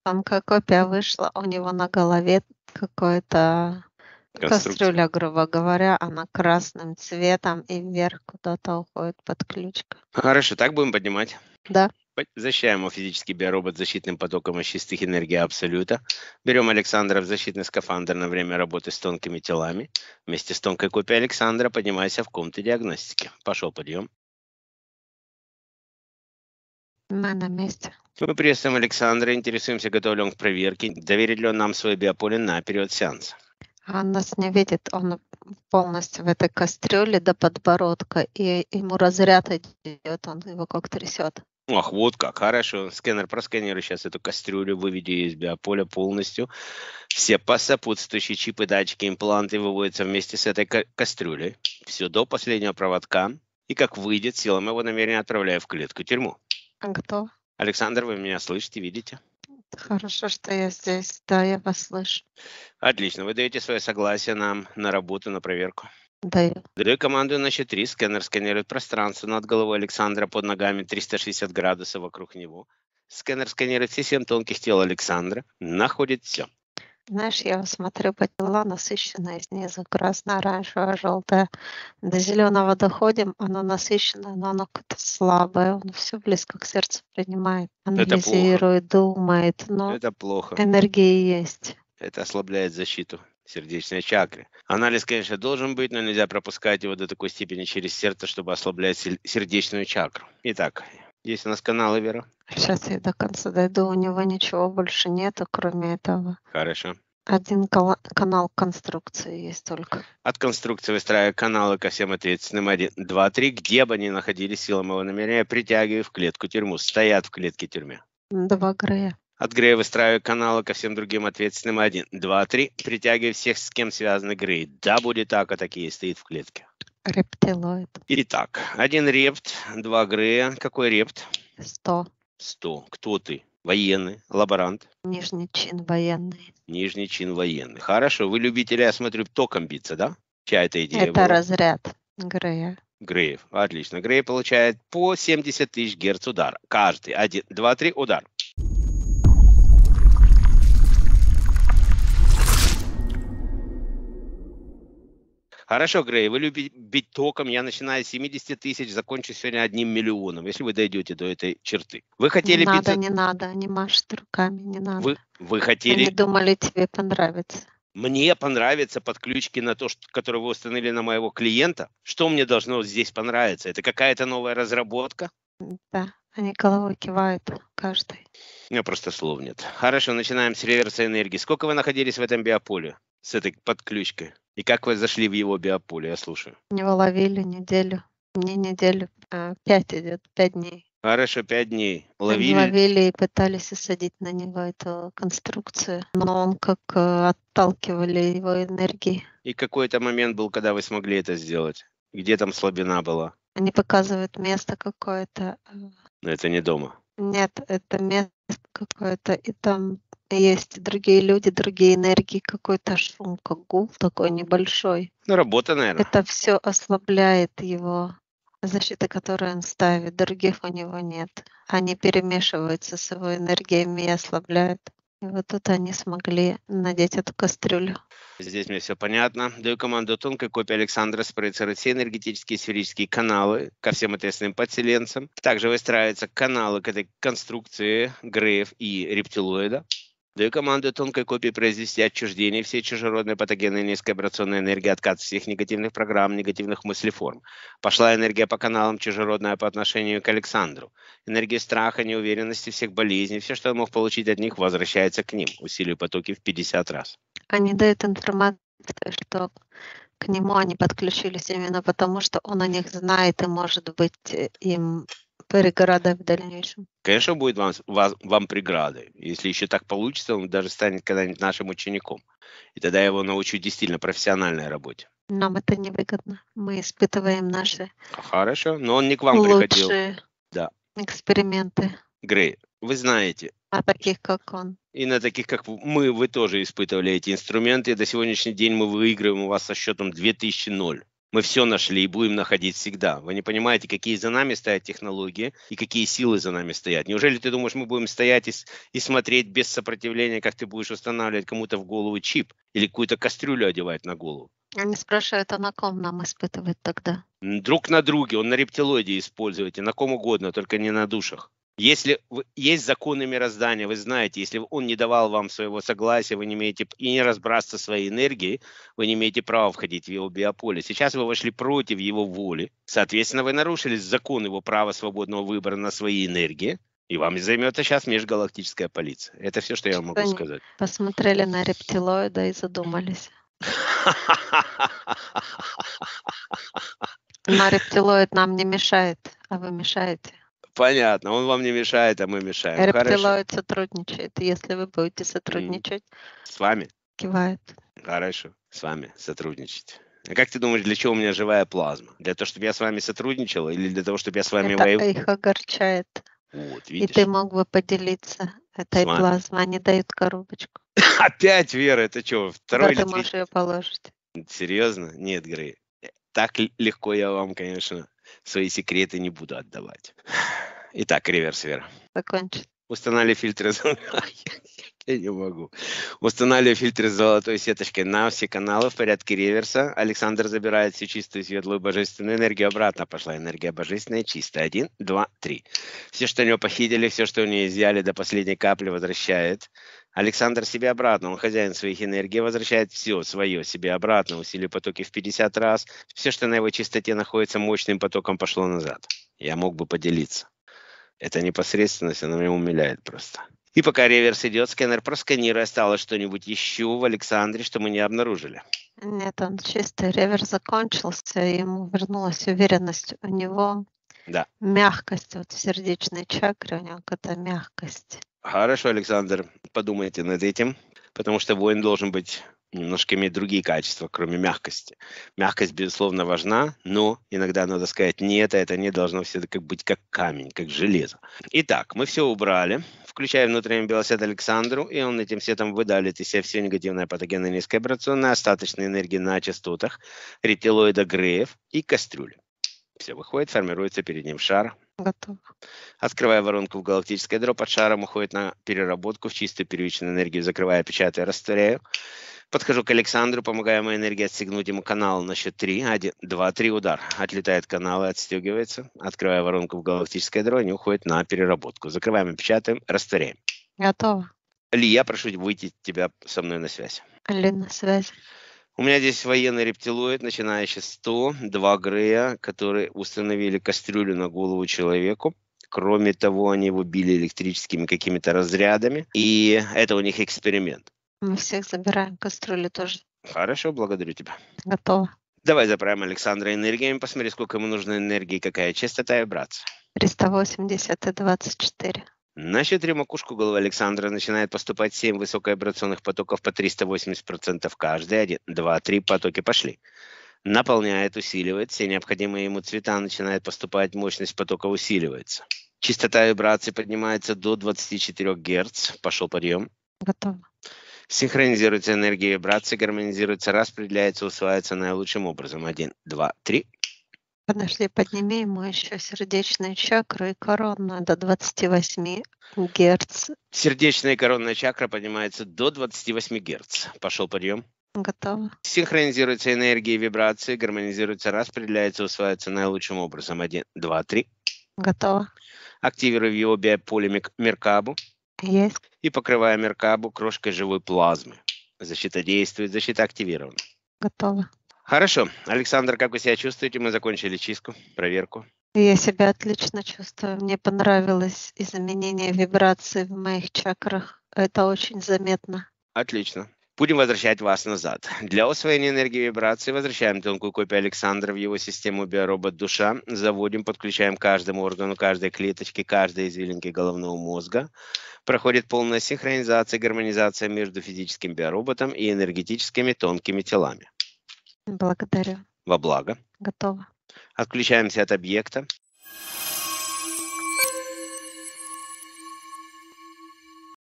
Тонкая копия вышла, у него на голове какой-то Конструкция. кастрюля, грубо говоря, она красным цветом и вверх куда-то уходит под ключка. Хорошо, так будем поднимать. Да, Защищаем его физический биоробот защитным потоком из чистых энергий Абсолюта. Берем Александра в защитный скафандр на время работы с тонкими телами. Вместе с тонкой копией Александра поднимайся в комнату диагностики. Пошел подъем. мы на месте. Мы приветствуем Александра, интересуемся, готов ли он к проверке, доверит ли он нам свое биополе на период сеанса. Он нас не видит, он полностью в этой кастрюле до подбородка, и ему разряд идет, он его как трясет. Ах, вот как, хорошо. Сканер просканирует сейчас эту кастрюлю, выведи ее из биополя полностью. Все сопутствующие чипы, датчики, импланты выводятся вместе с этой кастрюлей. Все до последнего проводка. И как выйдет, силой моего намерения отправляю в клетку-тюрьму. Готов? Александр, вы меня слышите, видите? Хорошо, что я здесь. Да, я вас слышу. Отлично. Вы даете свое согласие нам на работу, на проверку. Даю. Даю команду на счет 3. Сканер сканирует пространство над головой Александра, под ногами 360 градусов вокруг него. Сканер сканирует все 7 тонких тел Александра. Находит все. Знаешь, я смотрю по тела, насыщенное снизу, красное, оранжевое, желтое. До зеленого доходим, оно насыщенное, но оно как-то слабое. Он все близко к сердцу принимает, Это плохо. анализирует, думает, но Это плохо. энергии есть. Это ослабляет защиту сердечной чакры. Анализ, конечно, должен быть, но нельзя пропускать его до такой степени через сердце, чтобы ослаблять сердечную чакру. Итак, есть у нас каналы, Вера? Сейчас я до конца дойду, у него ничего больше нету, кроме этого. Хорошо. Один канал конструкции есть только. От конструкции выстраивая каналы ко всем ответственным 1, 2, 3, где бы они находились, силой моего намерения, притягиваю в клетку-тюрьму. Стоят в клетке-тюрьме. 2 Грея. От Грея выстраиваю каналы ко всем другим ответственным 1, 2, 3, притягиваю всех, с кем связаны Грей. Да, будет так, а такие стоит в клетке. Рептилоид. Итак, 1 репт, 2 Грея. Какой репт? 100. 100. Кто ты? Военный, лаборант? Нижний чин военный. Нижний чин военный. Хорошо, вы любители, я смотрю, током биться, да? Чья это идея Это была? разряд Грея. Греев. Отлично. Грей получает по 70 тысяч герц удара. Каждый. 1, 2, 3, удар. Хорошо, Грей, вы любите бить током. Я начинаю с 70 тысяч, закончу сегодня 1 миллионом, если вы дойдете до этой черты. Вы хотели Не надо, биться... не надо, они машут руками, не надо. Вы Они хотели... думали, тебе понравится. Мне понравятся подключки на то, которые вы установили на моего клиента. Что мне должно здесь понравиться? Это какая-то новая разработка? Да, они головой кивают, каждый. У меня просто слов нет. Хорошо, начинаем с реверса энергии. Сколько вы находились в этом биополе с этой подключкой? И как вы зашли в его биополе? Я слушаю. Его ловили неделю. Не неделю, 5 идет, 5 дней. Хорошо, 5 дней. Они Ловили... ловили и пытались осадить на него эту конструкцию, но он как отталкивали его энергии. И какой-то момент был, когда вы смогли это сделать? Где там слабина была? Они показывают место какое-то. Но это не дома. Нет, это место какое-то, и там есть другие люди, другие энергии, какой-то шум, как гул такой небольшой. Ну, работа, наверное. Это все ослабляет его защиты, которые он ставит. Других у него нет. Они перемешиваются с его энергиями и ослабляют. И вот тут они смогли надеть эту кастрюлю. Здесь мне все понятно. Даю команду тонкой копии Александра спроецировать все энергетические сферические каналы ко всем ответственным подселенцам. Также выстраиваются каналы к этой конструкции Греев и рептилоида. Даю команду тонкой копии произвести отчуждение всей чужеродной патогенной низковибрационной энергии, откат всех негативных программ, негативных мыслеформ. Пошла энергия по каналам чужеродная по отношению к Александру. Энергия страха, неуверенности, всех болезней, все, что он мог получить от них, возвращается к ним. Усилию потоки в 50 раз. Они дают информацию, что к нему они подключились именно потому, что он о них знает и может быть им преградой в дальнейшем. Конечно, будет вам преградой. Если еще так получится, он даже станет когда-нибудь нашим учеником. И тогда я его научу действительно профессиональной работе. Нам это невыгодно. Мы испытываем наши Хорошо, но он не к вам приходил. лучшие Да. эксперименты. Грей, вы знаете, А таких, как он. и на таких, как мы, вы тоже испытывали эти инструменты. И до сегодняшний день мы выигрываем у вас со счетом 2000-0. Мы все нашли и будем находить всегда. Вы не понимаете, какие за нами стоят технологии и какие силы за нами стоят. Неужели ты думаешь, мы будем стоять и смотреть без сопротивления, как ты будешь устанавливать кому-то в голову чип или какую-то кастрюлю одевать на голову? Они спрашивают, а на ком нам испытывать тогда? Друг на друге, он на рептилоиде используете, на ком угодно, только не на душах. Если есть законы мироздания, вы знаете, если он не давал вам своего согласия, вы не имеете и не разбрасываться своей энергией, вы не имеете права входить в его биополе. Сейчас вы вошли против его воли, соответственно, вы нарушили закон его права свободного выбора на свои энергии, и вам займется сейчас межгалактическая полиция. Это все, что я могу Они сказать. посмотрели на рептилоида и задумались. Но рептилоид нам не мешает, а вы мешаете. Понятно, он вам не мешает, а мы мешаем. Хорошо. Рептилоид сотрудничает. Если вы будете сотрудничать, С вами? кивает. Хорошо, с вами сотрудничать. А как ты думаешь, для чего у меня живая плазма? Для того, чтобы я с вами сотрудничал или для того, чтобы я с вами Это воевал? их огорчает. Вот, И видишь? ты мог бы поделиться этой вами. плазмой. Они дают коробочку. Опять, Вера, это что, Куда второй ты или третий? можешь ее положить? Серьезно? Нет, Грей. Так легко я вам, конечно, свои секреты не буду отдавать. Итак, реверс, Вера. Закончить. Устанавливали фильтры. Я не могу. Устанавливали фильтры с золотой сеточкой на все каналы в порядке реверса. Александр забирает всю чистую, светлую, божественную энергию. Обратно пошла энергия божественная, чистая. 1, 2, 3. Все, что у него похитили, все, что у него изъяли, до последней капли возвращает. Александр себе обратно, он хозяин своих энергий, возвращает все свое себе обратно, усилие потоки в 50 раз. Все, что на его чистоте находится, мощным потоком пошло назад. Я мог бы поделиться. Это непосредственность, она меня умиляет просто. И пока реверс идет, сканер просканируя, осталось что-нибудь еще в Александре, что мы не обнаружили. Нет, он чистый. Реверс закончился, и ему вернулась уверенность. У него Да. мягкость вот в сердечной чакре, у него какая-то мягкость. Хорошо, Александр, подумайте над этим, потому что воин должен быть немножко иметь другие качества, кроме мягкости. Мягкость, безусловно, важна, но иногда надо сказать нет, а это не должно все быть как камень, как железо. Итак, мы все убрали, включая внутренний белосвет Александру, и он этим светом выдалит из себя все негативное патогенное низковибрационное, остаточные энергии на частотах, рептилоида Греев и кастрюли. Все выходит, формируется перед ним шар. Готово. Открывая воронку в галактическое ядро, под шаром уходит на переработку в чистую первичную энергию, закрывая, печатая, растворяю. Подхожу к Александру, помогая моей энергии отстегнуть ему канал на счет 3. 1, 2, 3, удар. Отлетает канал и отстегивается. Открывая воронку в галактическое ядро, они уходят на переработку. Закрываем и печатаем, растворяем. Готово. Ли, я прошу выйти тебя со мной на связь. Ли на связи. У меня здесь военный рептилоид, начинающий 102 Грея, которые установили кастрюлю на голову человеку. Кроме того, они его били электрическими какими-то разрядами. И это у них эксперимент. Мы всех забираем. Кастрюли тоже. Хорошо, благодарю тебя. Готово. Давай заправим Александра энергиями, посмотри, сколько ему нужно энергии, какая частота и вибрация. 380 и 24. На счет 3 макушку головы Александра начинает поступать 7 высоковибрационных потоков по 380% каждый. 1, 2, 3 потоки пошли. Наполняет, усиливает. Все необходимые ему цвета начинает поступать, мощность потока усиливается. Частота вибрации поднимается до 24 Гц. Пошел подъем. Готово. Синхронизируется энергия вибрации, гармонизируется, распределяется, усваивается наилучшим образом. 1, 2, 3. Подошли, подними ему еще сердечную чакру и коронную до 28 Гц. Сердечная и коронная чакра поднимается до 28 Гц. Пошел подъем. Готово. Синхронизируется энергия и вибрации, гармонизируется, распределяется, усваивается наилучшим образом. 1, 2, 3. Готово. Активируя его биополе Меркабу Есть. и покрывая Меркабу крошкой живой плазмы. Защита действует, защита активирована. Готово. Хорошо. Александр, как вы себя чувствуете? Мы закончили чистку, проверку. Я себя отлично чувствую. Мне понравилось изменение вибраций в моих чакрах. Это очень заметно. Отлично. Будем возвращать вас назад. Для усвоения энергии вибрации возвращаем тонкую копию Александра в его систему биоробот душа. Заводим, подключаем каждому органу, каждой клеточке, каждой извилинке головного мозга. Проходит полная синхронизация, гармонизация между физическим биороботом и энергетическими тонкими телами. Благодарю. Во благо. Готово. Отключаемся от объекта.